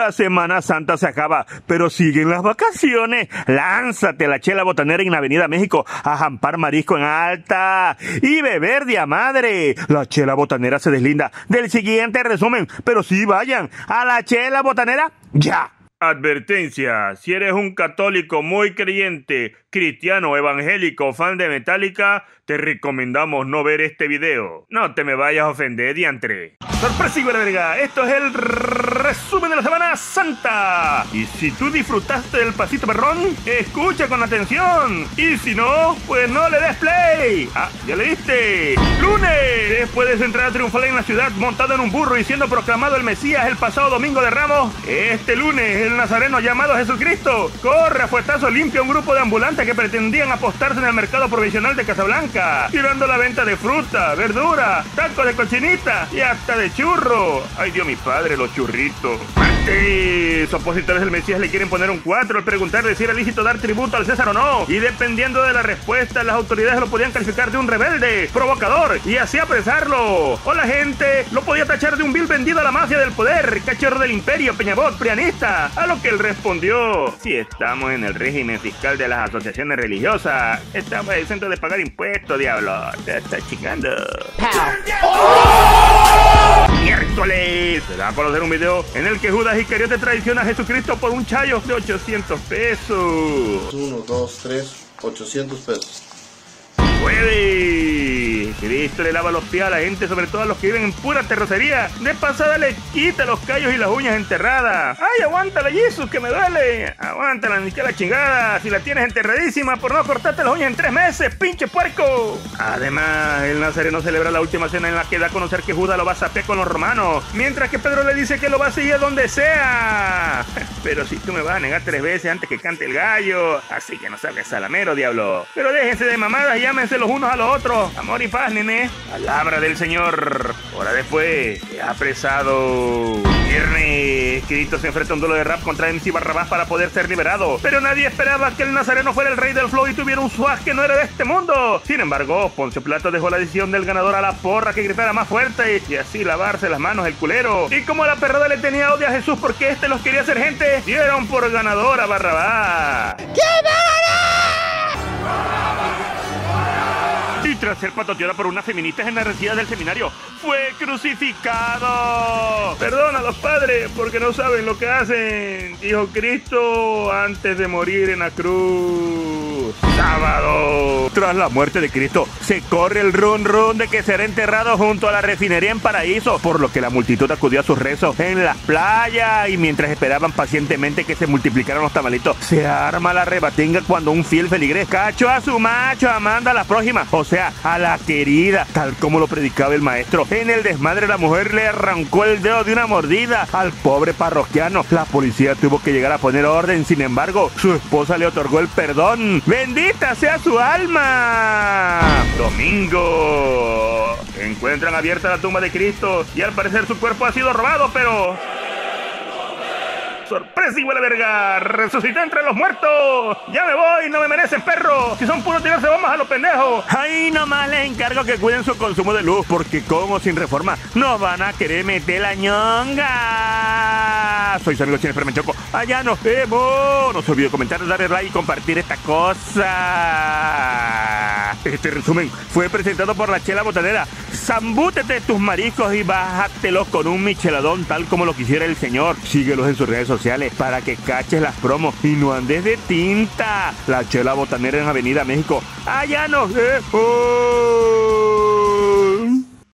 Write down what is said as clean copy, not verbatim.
La Semana Santa se acaba, pero siguen las vacaciones. Lánzate a la Chela Botanera en la Avenida México a jampar marisco en alta y beber de a madre. La Chela Botanera se deslinda del siguiente resumen, pero sí vayan a la Chela Botanera ya. Advertencia: si eres un católico muy creyente, cristiano, evangélico, fan de Metallica, te recomendamos no ver este video. No te me vayas a ofender, diantre. ¡Sorpresivo la verga! Esto es el resumen de la Semana Santa. Y si tú disfrutaste del pasito perrón, escucha con atención. Y si no, pues no le des play. Ah, ¿ya le diste? Lunes, después de su entrada triunfal en la ciudad montado en un burro y siendo proclamado el Mesías el pasado domingo de Ramos, este lunes el nazareno llamado Jesucristo corre a fuetazo limpio a un grupo de ambulantes que pretendían apostarse en el mercado provisional de Casablanca, tirando la venta de fruta, verdura, tacos de cochinita y hasta de churro. Ay, Dios mi padre, los churritos. Los opositores del Mesías le quieren poner un 4 al preguntarle si era lícito dar tributo al César o no, y dependiendo de la respuesta las autoridades lo podían calificar de un rebelde, provocador y así apresarlo, o la gente lo podía tachar de un vil vendido a la mafia del poder, cachorro del imperio, peñabot, prianista, a lo que él respondió: si estamos en el régimen fiscal de las asociaciones religiosas, estamos exentos de pagar impuestos, diablo. Te está chingando. Miércoles se da a conocer un video en el que Judas Iscariote traiciona a Jesucristo por un chayo de 800 pesos. 1, 2, 3, 800 pesos. Jueves, Cristo le lava los pies a la gente, sobre todo a los que viven en pura terracería. De pasada le quita los callos y las uñas enterradas. ¡Ay, aguántala, Jesús, que me duele! Aguántala, ni que la chingada. Si la tienes enterradísima por no cortarte las uñas en 3 meses, pinche puerco. Además, el nazareno celebra la última cena en la que da a conocer que Judas lo va a sapear con los romanos, mientras que Pedro le dice que lo va a seguir donde sea. Pero si tú me vas a negar 3 veces antes que cante el gallo, así que no salgas salamero, diablo. Pero déjense de mamadas y llámense los unos a los otros. Amor y paz, nene. Palabra del Señor. Hora después, se ha apresado. Viernes, Cristo se enfrenta a un duelo de rap contra MC Barrabás para poder ser liberado. Pero nadie esperaba que el nazareno fuera el rey del flow y tuviera un swag que no era de este mundo. Sin embargo, Poncio Pilato dejó la decisión del ganador a la porra que gritara más fuerte y así lavarse las manos el culero. Y como la perrada le tenía odio a Jesús porque este los quería hacer gente, dieron por ganador a Barrabás. ¡Qué Y tras ser patoteada por unas feministas enardecidas del seminario, fue crucificado. Perdona a los padres porque no saben lo que hacen, dijo Cristo antes de morir en la cruz. Sábado. Tras la muerte de Cristo, se corre el run run de que será enterrado junto a la refinería en Paraíso, por lo que la multitud acudió a sus rezos en la playa y mientras esperaban pacientemente que se multiplicaran los tamalitos, se arma la rebatinga cuando un fiel feligrés cachó a su macho amando a la prójima, o sea, a la querida, tal como lo predicaba el maestro. En el desmadre la mujer le arrancó el dedo de una mordida al pobre parroquiano. La policía tuvo que llegar a poner orden, sin embargo, su esposa le otorgó el perdón. ¡Bendita sea su alma! Domingo. Encuentran abierta la tumba de Cristo y al parecer su cuerpo ha sido robado, pero... ¡sorpresa, igual a verga! ¡Resucité entre los muertos! ¡Ya me voy! ¡No me merecen, perro! ¡Si son puros tirarse bombas a los pendejos! ¡Ahí nomás les encargo que cuiden su consumo de luz! Porque con o sin reforma nos van a querer meter la ñonga. Soy su amigo Chile Fermenchoco. ¡Allá nos vemos! No se olvide comentar, darle like y compartir esta cosa. Este resumen fue presentado por la Chela Botanera. Zambútete tus mariscos y bájatelos con un micheladón tal como lo quisiera el señor. Síguelos en sus redes sociales para que caches las promos y no andes de tinta. La Chela Botanera en Avenida México. ¡Allá nos vemos!